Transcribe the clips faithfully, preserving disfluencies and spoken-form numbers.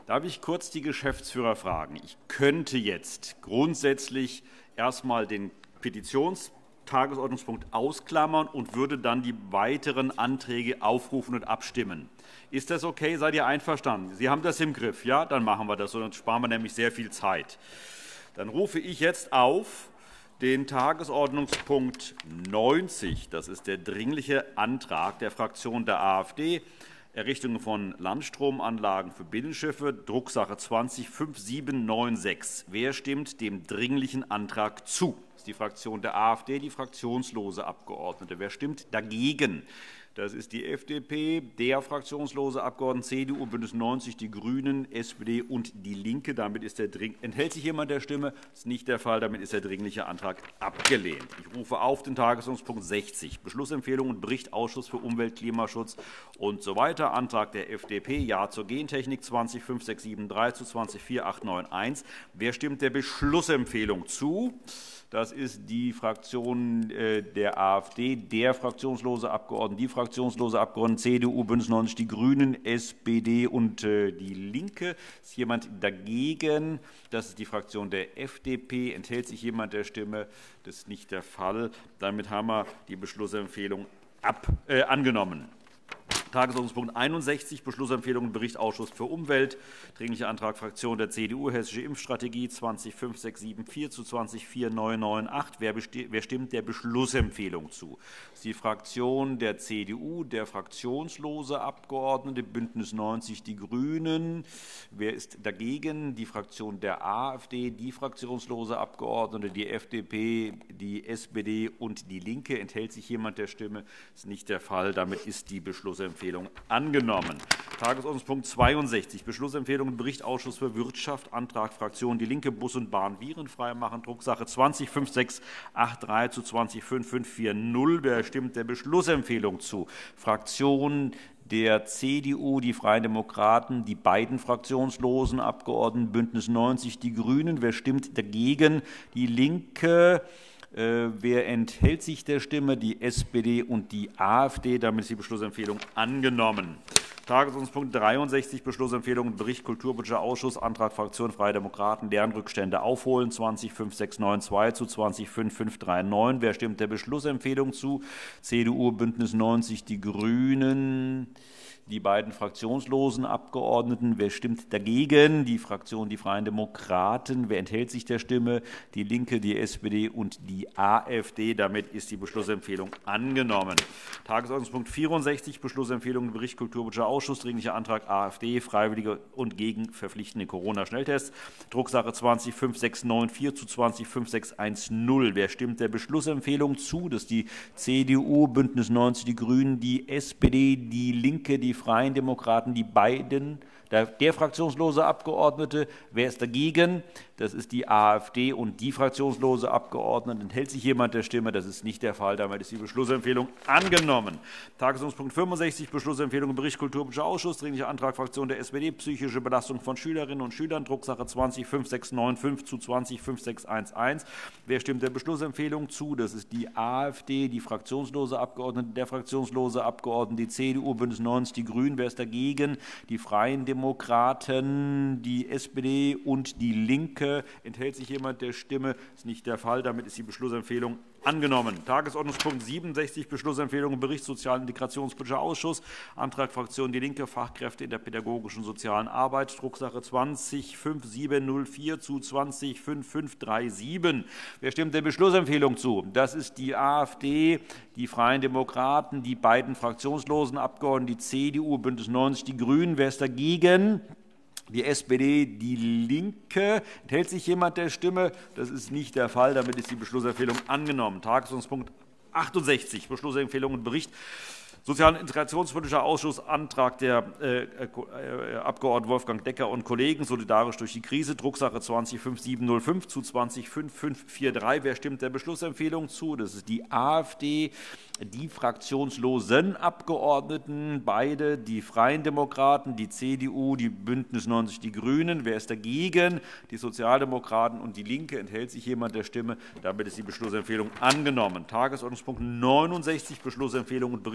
Darf ich kurz die Geschäftsführer fragen? Ich könnte jetzt grundsätzlich erst einmal den Petitionstagesordnungspunkt ausklammern und würde dann die weiteren Anträge aufrufen und abstimmen. Ist das okay? Seid ihr einverstanden? Sie haben das im Griff, ja? Dann machen wir das, sonst sparen wir nämlich sehr viel Zeit. Dann rufe ich jetzt auf den Tagesordnungspunkt neunzig. Das ist der Dringliche Antrag der Fraktion der AfD. Errichtung von Landstromanlagen für Binnenschiffe, Drucksache zwanzig fünfundsiebzig sechsundneunzig. Wer stimmt dem Dringlichen Antrag zu? Das ist die Fraktion der AfD, die fraktionslose Abgeordnete. Wer stimmt dagegen? Das ist die F D P, der fraktionslose Abgeordnete, C D U, BÜNDNIS neunzig, die GRÜNEN, S P D und DIE LINKE. Damit ist der Dring Enthält sich jemand der Stimme? Das ist nicht der Fall. Damit ist der Dringliche Antrag abgelehnt. Ich rufe auf den Tagesordnungspunkt sechzig, Beschlussempfehlung und Bericht Ausschuss für Umwelt, Klimaschutz usw. So Antrag der F D P, Ja zur Gentechnik, zwanzig fünf sechs sieben drei zu zwanzig vier acht neun eins. Wer stimmt der Beschlussempfehlung zu? Das ist die Fraktion der AfD, der fraktionslose Abgeordnete, die fraktionslose Abgeordnete, C D U, BÜNDNIS neunzig, die GRÜNEN, S P D und DIE LINKE. Ist jemand dagegen? Das ist die Fraktion der F D P. Enthält sich jemand der Stimme? Das ist nicht der Fall. Damit haben wir die Beschlussempfehlung ab, äh, angenommen. Tagesordnungspunkt einundsechzig, Beschlussempfehlung und Bericht Ausschuss für Umwelt. Dringlicher Antrag Fraktion der C D U, Hessische Impfstrategie, zwanzig fünf sechs sieben vier zu zwanzig vier neun neun acht. Wer, wer stimmt der Beschlussempfehlung zu? Das ist die Fraktion der C D U, der fraktionslose Abgeordnete, BÜNDNIS neunzig, die GRÜNEN. Wer ist dagegen? Die Fraktion der AfD, die fraktionslose Abgeordnete, die F D P, die S P D und DIE LINKE. Enthält sich jemand der Stimme? Das ist nicht der Fall. Damit ist die Beschlussempfehlung angenommen. Tagesordnungspunkt zweiundsechzig, Beschlussempfehlung und Bericht Ausschuss für Wirtschaft, Antrag Fraktion DIE LINKE, Bus und Bahn virenfrei machen, Drucksache zwanzig fünf sechs acht drei zu zwanzig fünf fünf vier null. Wer stimmt der Beschlussempfehlung zu? Fraktion der C D U, die Freien Demokraten, die beiden fraktionslosen Abgeordneten, BÜNDNIS neunzig, die GRÜNEN. Wer stimmt dagegen? DIE LINKE. Wer enthält sich der Stimme? Die S P D und die AfD. Damit ist die Beschlussempfehlung angenommen. Tagesordnungspunkt dreiundsechzig, Beschlussempfehlung und Bericht Kulturpolitischer Ausschuss, Antrag Fraktion Freie Demokraten, Lernrückstände aufholen, zwanzig fünf sechs neun zwei zu zwanzig fünf fünf drei neun. Wer stimmt der Beschlussempfehlung zu? C D U, BÜNDNIS neunzig, die GRÜNEN, die beiden fraktionslosen Abgeordneten. Wer stimmt dagegen? Die Fraktion Die Freien Demokraten. Wer enthält sich der Stimme? DIE LINKE, die S P D und die AfD. Damit ist die Beschlussempfehlung angenommen. Tagesordnungspunkt vierundsechzig, Beschlussempfehlung und Bericht Kulturpolitischer Ausschuss, Dringlicher Antrag AfD, freiwillige und gegen verpflichtende Corona-Schnelltests, Drucksache zwanzig fünf sechs neun vier zu zwanzig fünf sechs eins null. Wer stimmt der Beschlussempfehlung zu? Das ist die C D U, BÜNDNIS neunzig, die GRÜNEN, die S P D, DIE LINKE, die Freien Demokraten, die beiden, der, der fraktionslose Abgeordnete. Wer ist dagegen? Das ist die AfD und die fraktionslose Abgeordnete. Enthält sich jemand der Stimme? Das ist nicht der Fall. Damit ist die Beschlussempfehlung angenommen. Tagesordnungspunkt fünfundsechzig, Beschlussempfehlung und Bericht Kulturpolitischer Ausschuss, Dringlicher Antrag Fraktion der S P D, psychische Belastung von Schülerinnen und Schülern, Drucksache zwanzig fünf sechs neun fünf zu zwanzig fünf sechs eins eins. Wer stimmt der Beschlussempfehlung zu? Das ist die AfD, die fraktionslose Abgeordnete, der fraktionslose Abgeordnete, die C D U, BÜNDNIS neunzig, die GRÜNEN. Wer ist dagegen? Die Freien Demokraten, die S P D und DIE LINKE. Enthält sich jemand der Stimme? Das ist nicht der Fall. Damit ist die Beschlussempfehlung angenommen. Tagesordnungspunkt siebenundsechzig, Beschlussempfehlung und Bericht Sozial- und Integrationspolitischer Ausschuss, Antrag Fraktion DIE LINKE, Fachkräfte in der pädagogischen und sozialen Arbeit, Drucksache zwanzig fünf sieben null vier zu zwanzig fünf fünf drei sieben. Wer stimmt der Beschlussempfehlung zu? Das ist die AfD, die Freien Demokraten, die beiden fraktionslosen Abgeordneten, die C D U, BÜNDNIS neunzig, die GRÜNEN. Wer ist dagegen? Die S P D, DIE LINKE. Enthält sich jemand der Stimme? Das ist nicht der Fall. Damit ist die Beschlussempfehlung angenommen. Tagesordnungspunkt achtundsechzig, Beschlussempfehlung und Bericht Sozial- und Integrationspolitischer Ausschuss, Antrag der äh, äh, Abgeordneten Wolfgang Decker und Kollegen, solidarisch durch die Krise, Drucksache zwanzig fünf sieben null fünf zu zwanzig fünf fünf vier drei. Wer stimmt der Beschlussempfehlung zu? Das ist die AfD, die fraktionslosen Abgeordneten, beide, die Freien Demokraten, die C D U, die BÜNDNIS neunzig, die GRÜNEN. Wer ist dagegen? Die Sozialdemokraten und DIE LINKE. Enthält sich jemand der Stimme? Damit ist die Beschlussempfehlung angenommen. Tagesordnungspunkt neunundsechzig, Beschlussempfehlung und Bericht Sozial-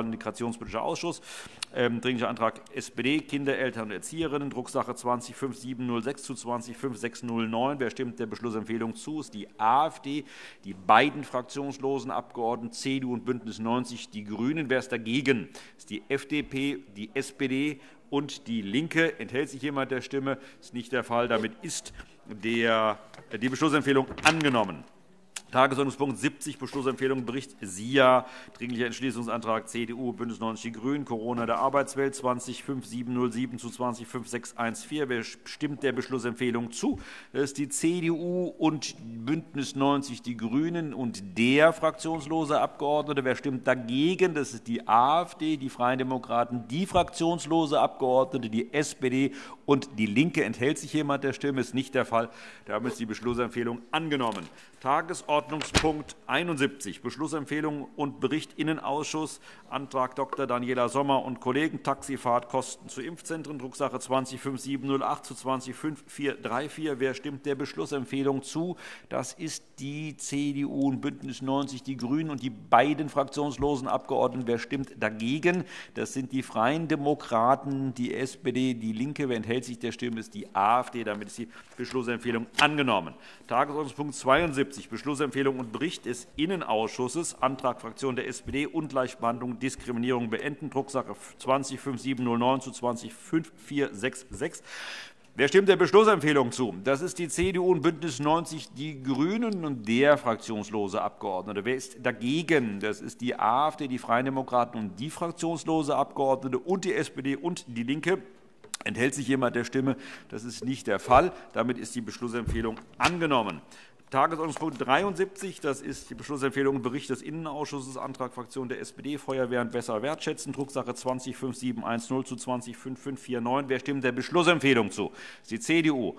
Sozial- und Integrationspolitischer Ausschuss. Ähm, Dringlicher Antrag S P D, Kinder, Eltern und Erzieherinnen, Drucksache zwanzig Punkt fünftausendsieben null sechs zu zwanzig Punkt fünftausendsechshundertneun. Wer stimmt der Beschlussempfehlung zu? Ist die AfD, die beiden fraktionslosen Abgeordneten C D U und BÜNDNIS neunzig die GRÜNEN. Wer ist dagegen? Ist die F D P, die S P D und DIE LINKE. Enthält sich jemand der Stimme? Das ist nicht der Fall. Damit ist der, die Beschlussempfehlung angenommen. Tagesordnungspunkt siebzig, Beschlussempfehlung Bericht S I A, Dringlicher Entschließungsantrag C D U, BÜNDNIS neunzig die GRÜNEN, Corona der Arbeitswelt zwanzig Punkt fünftausendsieben null sieben zu zwanzig Punkt fünftausendsechshundertvierzehn. Wer stimmt der Beschlussempfehlung zu? Das ist die C D U und BÜNDNIS neunzig die GRÜNEN und der fraktionslose Abgeordnete. Wer stimmt dagegen? Das ist die AfD, die Freien Demokraten, die fraktionslose Abgeordnete, die S P D und DIE LINKE. Enthält sich jemand der Stimme? Das ist nicht der Fall. Damit ist die Beschlussempfehlung angenommen. Tagesordnungspunkt einundsiebzig, Beschlussempfehlung und Bericht Innenausschuss, Antrag Doktor Daniela Sommer und Kollegen, Taxifahrtkosten zu Impfzentren, Drucksache zwanzig Punkt fünftausendsieben null acht zu zwanzig Punkt fünftausendvierhundertvierunddreißig. Wer stimmt der Beschlussempfehlung zu? Das ist die C D U und BÜNDNIS neunzig die GRÜNEN und die beiden fraktionslosen Abgeordneten. Wer stimmt dagegen? Das sind die Freien Demokraten, die S P D, DIE LINKE. Wer enthält sich der Stimme? Das ist die AfD. Damit ist die Beschlussempfehlung angenommen. Tagesordnungspunkt zweiundsiebzig, Beschlussempfehlung und Bericht des Innenausschusses, Antrag Fraktion der S P D, Ungleichbehandlung, Diskriminierung beenden, Drucksache zwanzig Punkt fünftausendsieben null neun zu zwanzig Punkt fünftausendvierhundertsechsundsechzig. Wer stimmt der Beschlussempfehlung zu? Das ist die C D U und BÜNDNIS neunzig die GRÜNEN und der fraktionslose Abgeordnete. Wer ist dagegen? Das ist die AfD, die Freien Demokraten und die fraktionslose Abgeordnete und die S P D und DIE LINKE. Enthält sich jemand der Stimme? Das ist nicht der Fall. Damit ist die Beschlussempfehlung angenommen. Tagesordnungspunkt dreiundsiebzig, das ist die Beschlussempfehlung und Bericht des Innenausschusses, Antrag Fraktion der S P D, Feuerwehren besser wertschätzen, Drucksache zwanzig Punkt fünftausendsiebenhundertzehn zu zwanzig Punkt fünftausendfünfhundertneunundvierzig. Wer stimmt der Beschlussempfehlung zu? Das ist die C D U,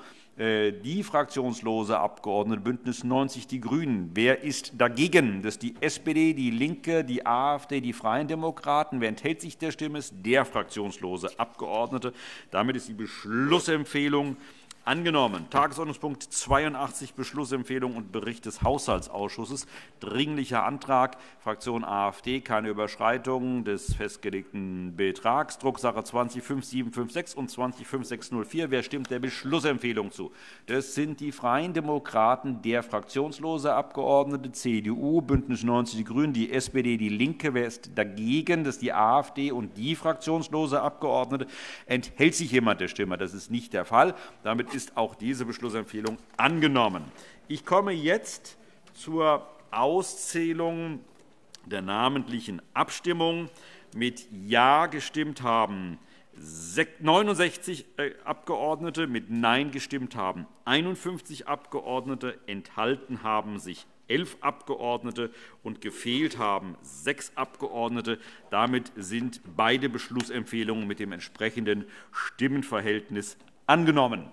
die fraktionslose Abgeordnete, BÜNDNIS neunzig die GRÜNEN. Wer ist dagegen? Das ist die S P D, DIE LINKE, die AfD, die Freien Demokraten. Wer enthält sich der Stimme? Das ist der fraktionslose Abgeordnete. Damit ist die Beschlussempfehlung angenommen. Tagesordnungspunkt zweiundachtzig, Beschlussempfehlung und Bericht des Haushaltsausschusses. Dringlicher Antrag, Fraktion AfD, keine Überschreitung des festgelegten Betrags. Drucksache zwanzig Punkt fünftausendsiebenhundertfünfundsechzig und zwanzig Punkt fünftausendsechshundertvier. Wer stimmt der Beschlussempfehlung zu? Das sind die Freien Demokraten, der fraktionslose Abgeordnete, C D U, BÜNDNIS neunzig die GRÜNEN, die S P D, DIE LINKE. Wer ist dagegen? Das ist die AfD und die fraktionslose Abgeordnete. Enthält sich jemand der Stimme? Das ist nicht der Fall. Damit ist auch diese Beschlussempfehlung angenommen. Ich komme jetzt zur Auszählung der namentlichen Abstimmung. Mit Ja gestimmt haben neunundsechzig Abgeordnete, mit Nein gestimmt haben einundfünfzig Abgeordnete, enthalten haben sich elf Abgeordnete und gefehlt haben sechs Abgeordnete. Damit sind beide Beschlussempfehlungen mit dem entsprechenden Stimmenverhältnis angenommen.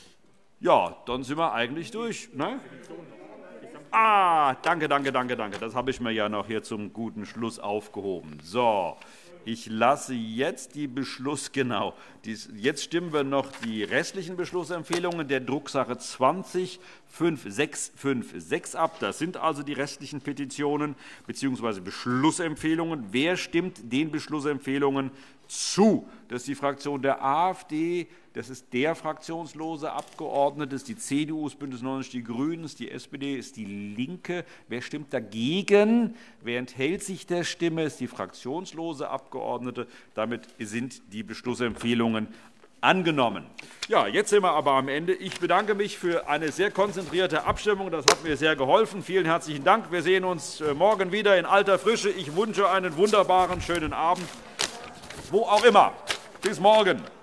Ja, dann sind wir eigentlich durch. Ne? Ah, danke, danke, danke, danke. Das habe ich mir ja noch hier zum guten Schluss aufgehoben. So, ich lasse jetzt die Beschluss, genau, dies, jetzt stimmen wir noch die restlichen Beschlussempfehlungen der Drucksache zwanzig Punkt fünftausendsechshundertfünfundsechzig ab. Das sind also die restlichen Petitionen bzw. Beschlussempfehlungen. Wer stimmt den Beschlussempfehlungen zu? Das ist die Fraktion der AfD, das ist der fraktionslose Abgeordnete, das ist die C D U, das BÜNDNIS neunzig die GRÜNEN, das ist die S P D, das ist DIE LINKE. Wer stimmt dagegen? Wer enthält sich der Stimme? Das ist die fraktionslose Abgeordnete. Damit sind die Beschlussempfehlungen angenommen. Ja, jetzt sind wir aber am Ende. Ich bedanke mich für eine sehr konzentrierte Abstimmung. Das hat mir sehr geholfen. Vielen herzlichen Dank. Wir sehen uns morgen wieder in alter Frische. Ich wünsche einen wunderbaren, schönen Abend, wo auch immer. Bis morgen.